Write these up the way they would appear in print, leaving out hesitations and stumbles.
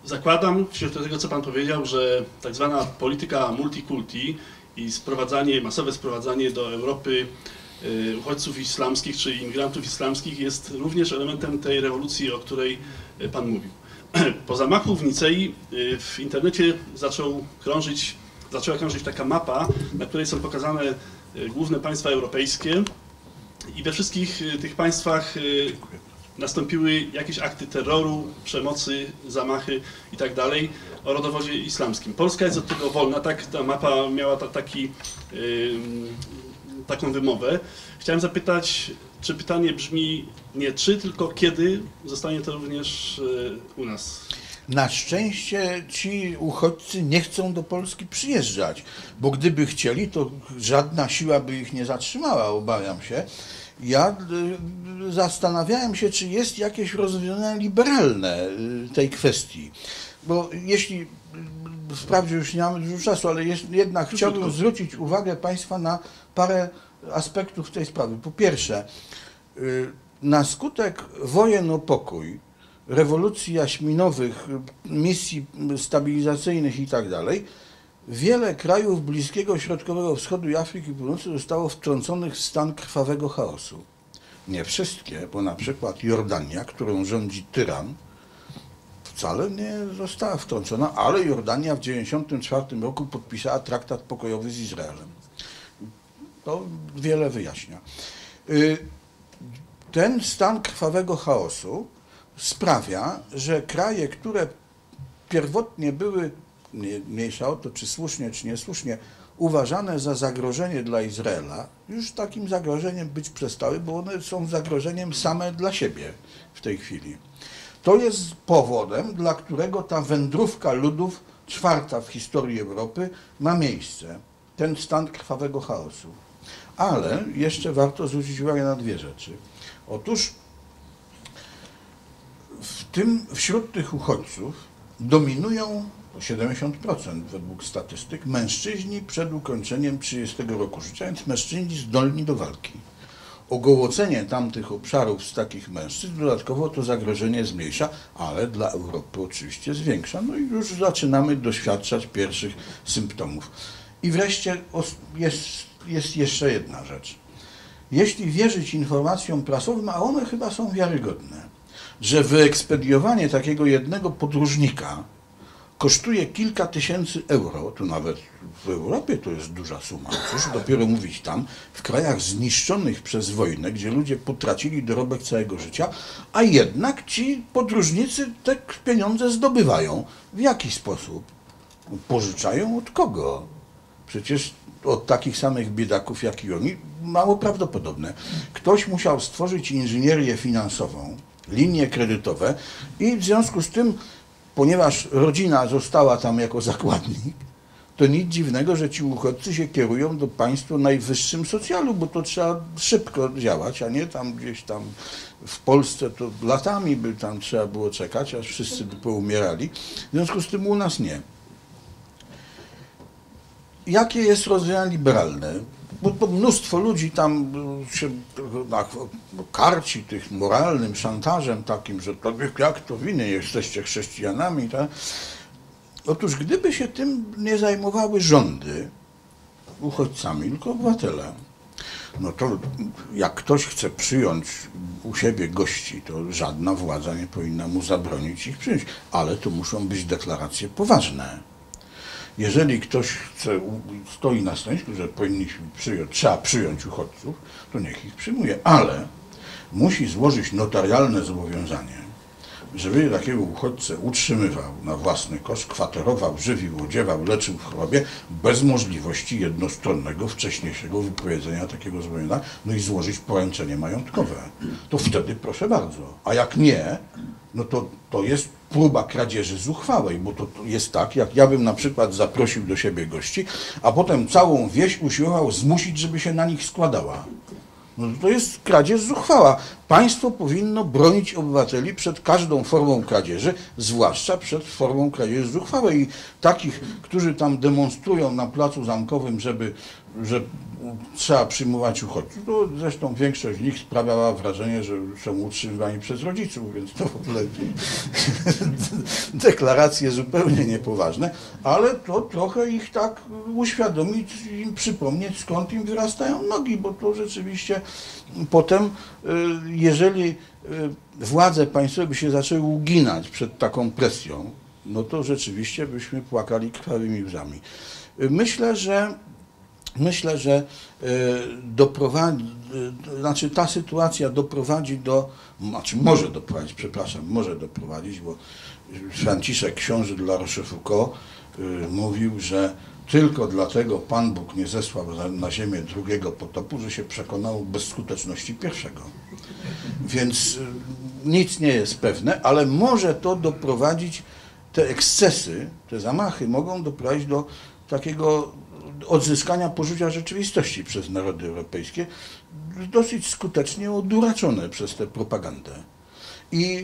Zakładam, wśród tego, co Pan powiedział, że tak zwana polityka multikulti i masowe sprowadzanie do Europy uchodźców islamskich czy imigrantów islamskich jest również elementem tej rewolucji, o której Pan mówił. Po zamachu w Nicei w internecie zaczęła krążyć taka mapa, na której są pokazane główne państwa europejskie i we wszystkich tych państwach nastąpiły jakieś akty terroru, przemocy, zamachy itd. o rodowodzie islamskim. Polska jest od tego wolna, tak ta mapa miała taką wymowę. Chciałem zapytać, czy pytanie brzmi nie czy, tylko kiedy zostanie to również u nas? Na szczęście ci uchodźcy nie chcą do Polski przyjeżdżać, bo gdyby chcieli, to żadna siła by ich nie zatrzymała, obawiam się. Ja zastanawiałem się, czy jest jakieś rozwiązanie liberalne tej kwestii, bo jeśli, wprawdzie już nie mamy dużo czasu, ale jednak chciałbym zwrócić uwagę Państwa na parę aspektów tej sprawy. Po pierwsze, na skutek wojen o pokój, rewolucji jaśminowych, misji stabilizacyjnych i tak dalej, wiele krajów Bliskiego, Środkowego Wschodu i Afryki Północnej zostało wtrąconych w stan krwawego chaosu. Nie wszystkie, bo na przykład Jordania, którą rządzi tyran, wcale nie została wtrącona, ale Jordania w 1994 roku podpisała traktat pokojowy z Izraelem. To wiele wyjaśnia. Ten stan krwawego chaosu sprawia, że kraje, które pierwotnie były, mniejsza o to, czy słusznie, czy niesłusznie, uważane za zagrożenie dla Izraela, już takim zagrożeniem być przestały, bo one są zagrożeniem same dla siebie w tej chwili. To jest powodem, dla którego ta wędrówka ludów, czwarta w historii Europy, ma miejsce. Ten stan krwawego chaosu. Ale jeszcze warto zwrócić uwagę na dwie rzeczy. Otóż wśród tych uchodźców dominują 70% według statystyk mężczyźni przed ukończeniem 30 roku życia, więc mężczyźni zdolni do walki. Ogołocenie tamtych obszarów z takich mężczyzn dodatkowo to zagrożenie zmniejsza, ale dla Europy oczywiście zwiększa. No i już zaczynamy doświadczać pierwszych symptomów. I wreszcie jest jeszcze jedna rzecz. Jeśli wierzyć informacjom prasowym, a one chyba są wiarygodne, że wyekspediowanie takiego jednego podróżnika kosztuje kilka tysięcy euro, to nawet w Europie to jest duża suma, cóż dopiero mówić tam, w krajach zniszczonych przez wojnę, gdzie ludzie potracili dorobek całego życia, a jednak ci podróżnicy te pieniądze zdobywają. W jaki sposób? Pożyczają od kogo? Przecież od takich samych biedaków jak i oni, mało prawdopodobne. Ktoś musiał stworzyć inżynierię finansową, linie kredytowe i w związku z tym, ponieważ rodzina została tam jako zakładnik, to nic dziwnego, że ci uchodźcy się kierują do państw o najwyższym socjalu, bo to trzeba szybko działać, a nie tam gdzieś tam w Polsce to latami by tam trzeba było czekać, aż wszyscy by poumierali. W związku z tym u nas nie. Jakie jest rozwiązanie liberalne? Bo mnóstwo ludzi tam się karci tych moralnym szantażem takim, że to jak to winy, jesteście chrześcijanami. Tak? Otóż gdyby się tym nie zajmowały rządy uchodźcami, tylko obywatele, no to jak ktoś chce przyjąć u siebie gości, to żadna władza nie powinna mu zabronić ich przyjąć, ale to muszą być deklaracje poważne. Jeżeli ktoś stoi na stanowisku, że trzeba przyjąć uchodźców, to niech ich przyjmuje, ale musi złożyć notarialne zobowiązanie, żeby takiego uchodźcę utrzymywał na własny koszt, kwaterował, żywił, odziewał, leczył w chorobie, bez możliwości jednostronnego, wcześniejszego wypowiedzenia takiego zobowiązania, no i złożyć poręczenie majątkowe. To wtedy proszę bardzo. A jak nie, no to jest próba kradzieży zuchwałej, bo to jest tak, jak ja bym na przykład zaprosił do siebie gości, a potem całą wieś usiłował zmusić, żeby się na nich składała. No to jest kradzież zuchwała. Państwo powinno bronić obywateli przed każdą formą kradzieży, zwłaszcza przed formą kradzieży zuchwałej. I takich, którzy tam demonstrują na Placu Zamkowym, że trzeba przyjmować uchodźców, to zresztą większość z nich sprawiała wrażenie, że są utrzymywani przez rodziców, więc to w ogóle deklaracje zupełnie niepoważne, ale to trochę ich tak uświadomić, im przypomnieć, skąd im wyrastają nogi, bo to rzeczywiście potem, jeżeli władze państwowe by się zaczęły uginać przed taką presją, no to rzeczywiście byśmy płakali krwawymi łzami. Myślę, że ta sytuacja doprowadzi może doprowadzić, bo Franciszek, książę de la Rochefoucauld, mówił, że tylko dlatego Pan Bóg nie zesłał na ziemię drugiego potopu, że się przekonał bezskuteczności pierwszego. Więc nic nie jest pewne, ale może to doprowadzić, te ekscesy, te zamachy mogą doprowadzić do takiego odzyskania poczucia rzeczywistości przez narody europejskie, dosyć skutecznie oduraczone przez tę propagandę. I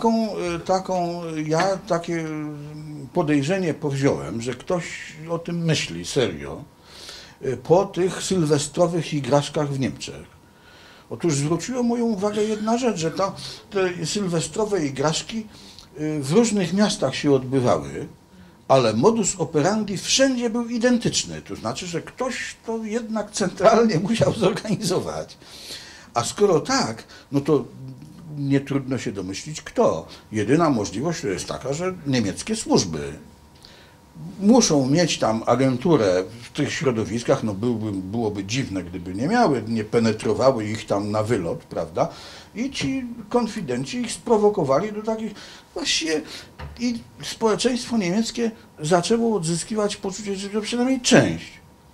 takie podejrzenie powziąłem, że ktoś o tym myśli serio po tych sylwestrowych igraszkach w Niemczech. Otóż zwróciło moją uwagę jedna rzecz, że te sylwestrowe igraszki w różnych miastach się odbywały, ale modus operandi wszędzie był identyczny. To znaczy, że ktoś to jednak centralnie musiał zorganizować. A skoro tak, no to nie trudno się domyślić kto. Jedyna możliwość to jest taka, że niemieckie służby muszą mieć tam agenturę w tych środowiskach, no byłoby dziwne, gdyby nie miały, nie penetrowały ich tam na wylot, prawda? I ci konfidenci ich sprowokowali do takich właściwie i społeczeństwo niemieckie zaczęło odzyskiwać poczucie, że przynajmniej część.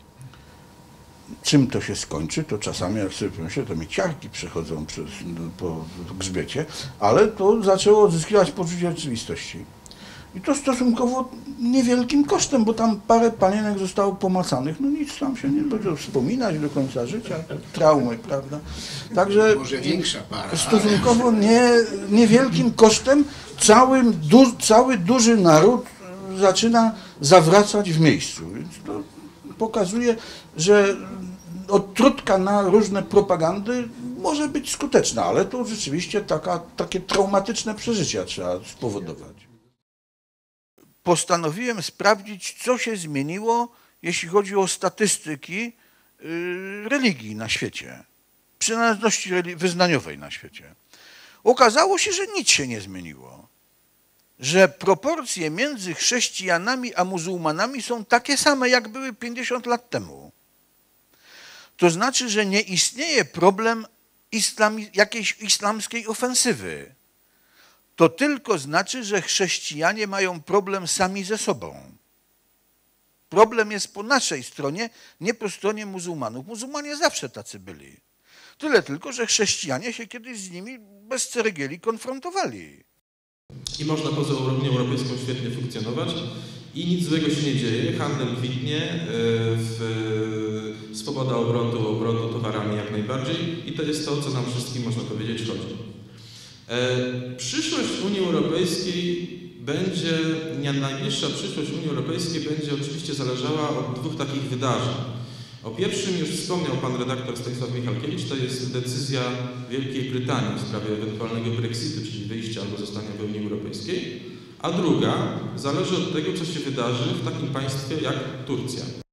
Czym to się skończy, to czasami, jak sobie pomyślę, to mi ciarki przechodzą po grzbiecie, ale to zaczęło odzyskiwać poczucie rzeczywistości. I to stosunkowo niewielkim kosztem, bo tam parę panienek zostało pomacanych, no nic tam się nie będzie wspominać do końca życia, traumy, prawda? Także może większa para, stosunkowo niewielkim kosztem cały duży naród zaczyna zawracać w miejscu. Więc to pokazuje, że odtrutka na różne propagandy może być skuteczna, ale to rzeczywiście takie traumatyczne przeżycia trzeba spowodować. Postanowiłem sprawdzić, co się zmieniło, jeśli chodzi o statystyki religii na świecie, przynależności wyznaniowej na świecie. Okazało się, że nic się nie zmieniło, że proporcje między chrześcijanami a muzułmanami są takie same, jak były 50 lat temu. To znaczy, że nie istnieje problem jakiejś islamskiej ofensywy. To tylko znaczy, że chrześcijanie mają problem sami ze sobą. Problem jest po naszej stronie, nie po stronie muzułmanów. Muzułmanie zawsze tacy byli. Tyle tylko, że chrześcijanie się kiedyś z nimi bez ceregieli konfrontowali. I można poza Unią Europejską świetnie funkcjonować i nic złego się nie dzieje, handel kwitnie, swoboda obrotu towarami jak najbardziej i to jest to, co nam wszystkim, można powiedzieć, chodzi. Przyszłość Unii Europejskiej najbliższa przyszłość Unii Europejskiej będzie oczywiście zależała od dwóch takich wydarzeń. O pierwszym już wspomniał pan redaktor Stanisław Michalkiewicz, to jest decyzja Wielkiej Brytanii w sprawie ewentualnego Brexitu, czyli wyjścia albo zostania w Unii Europejskiej, a druga zależy od tego, co się wydarzy w takim państwie jak Turcja.